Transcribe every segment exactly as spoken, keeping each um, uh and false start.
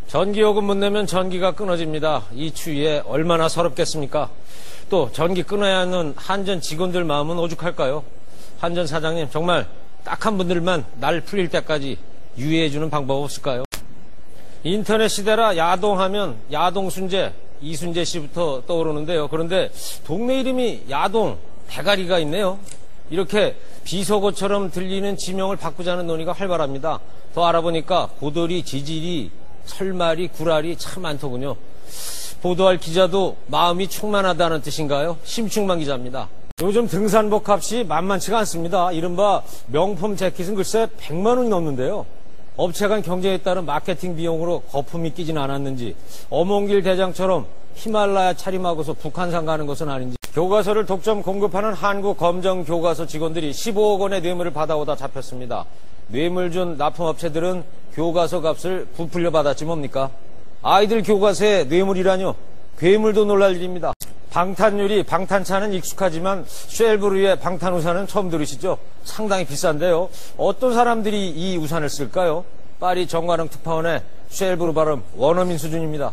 전기요금 못 내면 전기가 끊어집니다. 이 추위에 얼마나 서럽겠습니까? 또 전기 끊어야 하는 한전 직원들 마음은 오죽할까요? 한전 사장님, 정말 딱한 분들만 날 풀릴 때까지 유예해주는 방법 없을까요? 인터넷 시대라 야동하면 야동순재, 이순재 씨부터 떠오르는데요. 그런데 동네 이름이 야동, 대가리가 있네요. 이렇게 비속어처럼 들리는 지명을 바꾸자는 논의가 활발합니다. 더 알아보니까 고돌이, 지질이, 설말이, 구랄이 참 많더군요. 보도할 기자도 마음이 충만하다는 뜻인가요? 심충만 기자입니다. 요즘 등산복 값이 만만치가 않습니다. 이른바 명품 재킷은 글쎄 백만 원이 넘는데요. 업체 간 경쟁에 따른 마케팅 비용으로 거품이 끼진 않았는지, 어몽길 대장처럼 히말라야 차림하고서 북한산 가는 것은 아닌지, 교과서를 독점 공급하는 한국검정교과서 직원들이 십오억 원의 뇌물을 받아오다 잡혔습니다. 뇌물 준 납품업체들은 교과서 값을 부풀려 받았지 뭡니까? 아이들 교과서에 뇌물이라뇨? 괴물도 놀랄 일입니다. 방탄유리, 방탄차는 익숙하지만 쉘브르의 방탄우산은 처음 들으시죠? 상당히 비싼데요. 어떤 사람들이 이 우산을 쓸까요? 파리 정관용 특파원의 쉘브르 발음 원어민 수준입니다.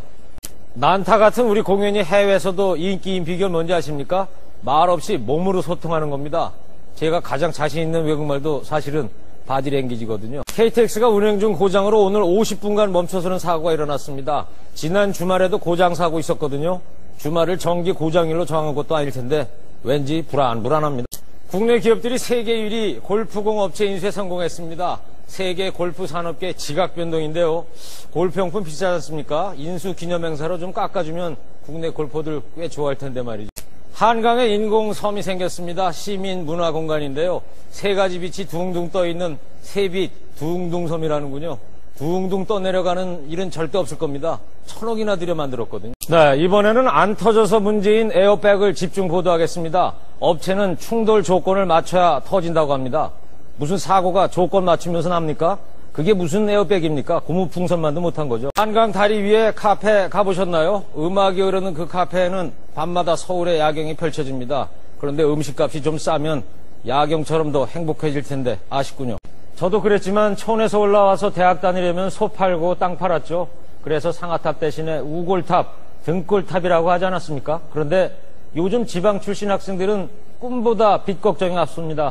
난타 같은 우리 공연이 해외에서도 인기인 비결 뭔지 아십니까? 말 없이 몸으로 소통하는 겁니다. 제가 가장 자신 있는 외국말도 사실은 바디랭귀지거든요. 케이티엑스가 운행 중 고장으로 오늘 오십 분간 멈춰서는 사고가 일어났습니다. 지난 주말에도 고장 사고 있었거든요. 주말을 정기 고장일로 정한 것도 아닐 텐데 왠지 불안불안합니다. 국내 기업들이 세계 일 위 골프공 업체 인수에 성공했습니다. 세계 골프 산업계 지각 변동인데요. 골프용품 비싸지 않습니까? 인수 기념행사로 좀 깎아주면 국내 골퍼들 꽤 좋아할 텐데 말이죠. 한강에 인공섬이 생겼습니다. 시민 문화 공간인데요. 세 가지 빛이 둥둥 떠있는 세빛 둥둥섬이라는군요. 둥둥 떠내려가는 일은 절대 없을 겁니다. 천억이나 들여 만들었거든요. 네, 이번에는 안 터져서 문제인 에어백을 집중 보도하겠습니다. 업체는 충돌 조건을 맞춰야 터진다고 합니다. 무슨 사고가 조건 맞추면서 납니까? 그게 무슨 에어백입니까? 고무풍선만도 못한 거죠. 한강 다리 위에 카페 가보셨나요? 음악이 흐르는 그 카페에는 밤마다 서울의 야경이 펼쳐집니다. 그런데 음식값이 좀 싸면 야경처럼 더 행복해질 텐데 아쉽군요. 저도 그랬지만 촌에서 올라와서 대학 다니려면 소 팔고 땅 팔았죠. 그래서 상아탑 대신에 우골탑, 등골탑이라고 하지 않았습니까? 그런데 요즘 지방 출신 학생들은 꿈보다 빚 걱정이 앞섭니다.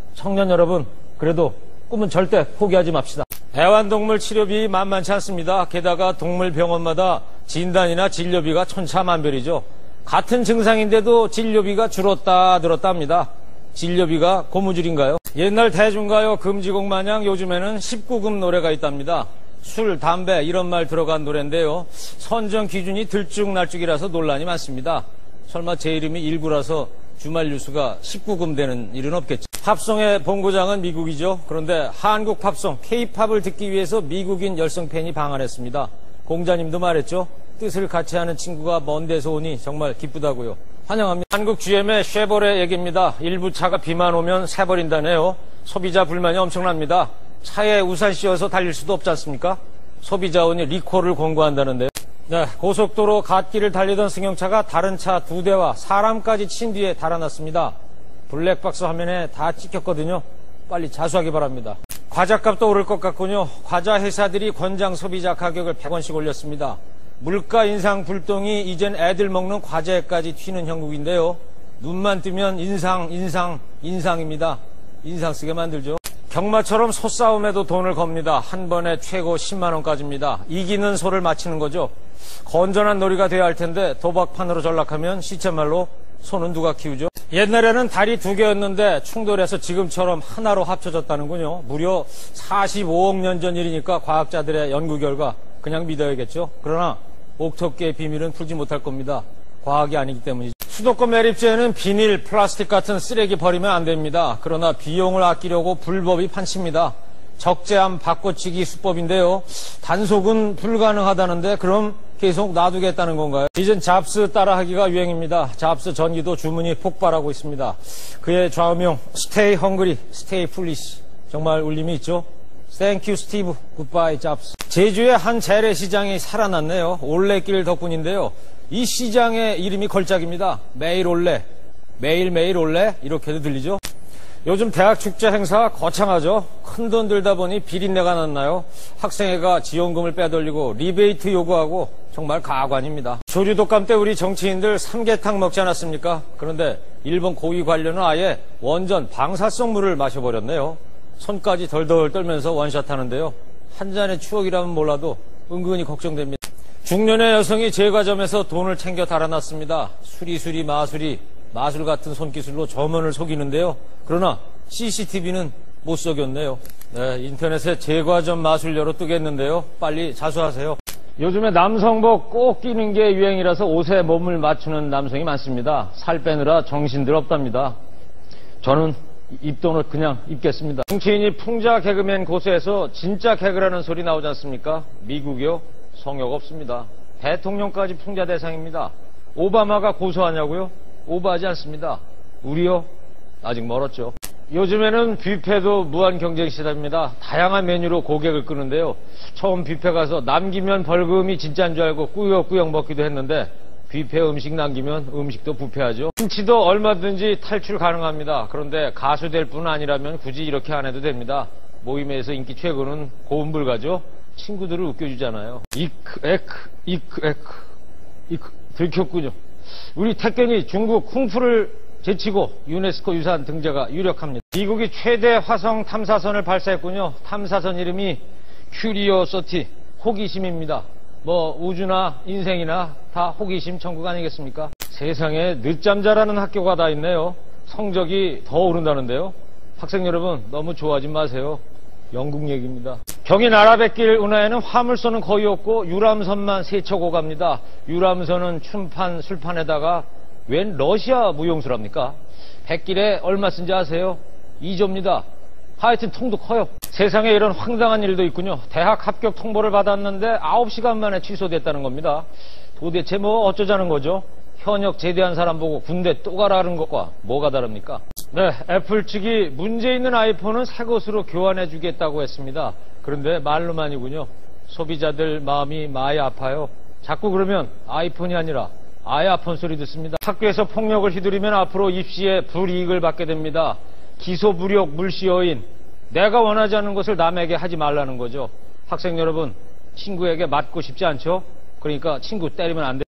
청년 여러분, 그래도 꿈은 절대 포기하지 맙시다. 애완동물 치료비 만만치 않습니다. 게다가 동물병원마다 진단이나 진료비가 천차만별이죠. 같은 증상인데도 진료비가 줄었다 늘었다 합니다. 진료비가 고무줄인가요? 옛날 대중가요 금지곡 마냥 요즘에는 십구 금 노래가 있답니다. 술, 담배 이런 말 들어간 노래인데요. 선정 기준이 들쭉날쭉이라서 논란이 많습니다. 설마 제 이름이 일구라서 주말 뉴스가 십구 금 되는 일은 없겠죠. 팝송의 본고장은 미국이죠. 그런데 한국 팝송, K-팝을 듣기 위해서 미국인 열성 팬이 방한했습니다. 공자님도 말했죠. 뜻을 같이 하는 친구가 먼 데서 오니 정말 기쁘다고요. 환영합니다. 한국 지엠의 쉐보레 얘기입니다. 일부 차가 비만 오면 새버린다네요. 소비자 불만이 엄청납니다. 차에 우산 씌워서 달릴 수도 없지 않습니까? 소비자원이 리콜을 권고한다는데요. 네, 고속도로 갓길을 달리던 승용차가 다른 차 두 대와 사람까지 친 뒤에 달아났습니다. 블랙박스 화면에 다 찍혔거든요. 빨리 자수하기 바랍니다. 과자값도 오를 것 같군요. 과자 회사들이 권장 소비자 가격을 백 원씩 올렸습니다. 물가 인상 불똥이 이젠 애들 먹는 과자에까지 튀는 형국인데요. 눈만 뜨면 인상, 인상, 인상입니다. 인상 쓰게 만들죠. 경마처럼 소싸움에도 돈을 겁니다. 한 번에 최고 십만 원까지입니다. 이기는 소를 맞히는 거죠. 건전한 놀이가 돼야 할 텐데 도박판으로 전락하면 시체말로 소는 누가 키우죠? 옛날에는 다리 두 개였는데 충돌해서 지금처럼 하나로 합쳐졌다는군요. 무려 사십오억 년 전 일이니까 과학자들의 연구 결과 그냥 믿어야겠죠. 그러나 옥토끼의 비밀은 풀지 못할 겁니다. 과학이 아니기 때문이죠. 수도권 매립지에는 비닐, 플라스틱 같은 쓰레기 버리면 안 됩니다. 그러나 비용을 아끼려고 불법이 판칩니다. 적재함 바꿔치기 수법인데요. 단속은 불가능하다는데 그럼 계속 놔두겠다는 건가요? 이젠 잡스 따라하기가 유행입니다. 잡스 전기도 주문이 폭발하고 있습니다. 그의 좌우명 Stay Hungry, Stay Foolish 정말 울림이 있죠. Thank you, Steve. Goodbye, 잡스. 제주의 한 재래시장이 살아났네요. 올레길 덕분인데요. 이 시장의 이름이 걸작입니다. 매일 올레, 매일매일 올레 이렇게도 들리죠. 요즘 대학 축제 행사 거창하죠. 큰돈 들다 보니 비린내가 났나요? 학생회가 지원금을 빼돌리고 리베이트 요구하고 정말 가관입니다. 조류독감 때 우리 정치인들 삼계탕 먹지 않았습니까? 그런데 일본 고위 관료는 아예 원전 방사성 물을 마셔버렸네요. 손까지 덜덜 떨면서 원샷 하는데요. 한 잔의 추억이라면 몰라도 은근히 걱정됩니다. 중년의 여성이 제과점에서 돈을 챙겨 달아났습니다. 수리수리 마수리 마술 같은 손기술로 점원을 속이는데요. 그러나 씨씨티비는 못 속였네요. 네, 인터넷에 제과점 마술녀로 뜨겠는데요. 빨리 자수하세요. 요즘에 남성복 꼭 끼는 게 유행이라서 옷에 몸을 맞추는 남성이 많습니다. 살 빼느라 정신들 없답니다. 저는 입돈을 그냥 입겠습니다. 정치인이 풍자 개그맨 고소해서 진짜 개그라는 소리 나오지 않습니까? 미국이요? 성역 없습니다. 대통령까지 풍자 대상입니다. 오바마가 고소하냐고요? 오버하지 않습니다. 우리요? 아직 멀었죠. 요즘에는 뷔페도 무한 경쟁 시대입니다. 다양한 메뉴로 고객을 끄는데요. 처음 뷔페 가서 남기면 벌금이 진짜인 줄 알고 꾸역꾸역 먹기도 했는데 뷔페 음식 남기면 음식도 부패하죠. 김치도 얼마든지 탈출 가능합니다. 그런데 가수 될 뿐 아니라면 굳이 이렇게 안 해도 됩니다. 모임에서 인기 최고는 고음불가죠. 친구들을 웃겨주잖아요. 이크 에크 이크 에크 이크 들켰군요. 우리 태권이 중국 쿵푸를 제치고 유네스코 유산 등재가 유력합니다. 미국이 최대 화성 탐사선을 발사했군요. 탐사선 이름이 큐리오소티, 호기심입니다. 뭐 우주나 인생이나 다 호기심 천국 아니겠습니까? 세상에 늦잠 자라는 학교가 다 있네요. 성적이 더 오른다는데요. 학생 여러분 너무 좋아하지 마세요. 영국 얘기입니다. 경인 아라뱃길 운하에는 화물선은 거의 없고 유람선만 세척 갑니다. 유람선은 춘판 술판에다가 웬 러시아 무용수랍니까? 백길에 얼마 쓴지 아세요? 이 조입니다. 하여튼 통도 커요. 세상에 이런 황당한 일도 있군요. 대학 합격 통보를 받았는데 아홉 시간 만에 취소됐다는 겁니다. 도대체 뭐 어쩌자는 거죠? 현역 제대한 사람 보고 군대 또 가라는 것과 뭐가 다릅니까? 네, 애플 측이 문제 있는 아이폰은 새 것으로 교환해 주겠다고 했습니다. 그런데 말로만이군요. 소비자들 마음이 많이 아파요. 자꾸 그러면 아이폰이 아니라 아야폰 소리 듣습니다. 학교에서 폭력을 휘두르면 앞으로 입시에 불이익을 받게 됩니다. 기소무력 물시여인, 내가 원하지 않는 것을 남에게 하지 말라는 거죠. 학생 여러분, 친구에게 맞고 싶지 않죠? 그러니까 친구 때리면 안 돼요.